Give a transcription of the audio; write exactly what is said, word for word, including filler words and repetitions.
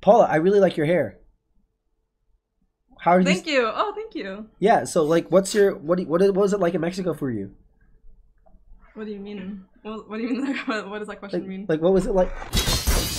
Paula, I really like your hair. How are you? Thank you. Oh, thank you. Yeah. So like, what's your what? do you- What what was it like in Mexico for you? What do you mean? What, what do you mean? What, what does that question Like, mean? like what was it like?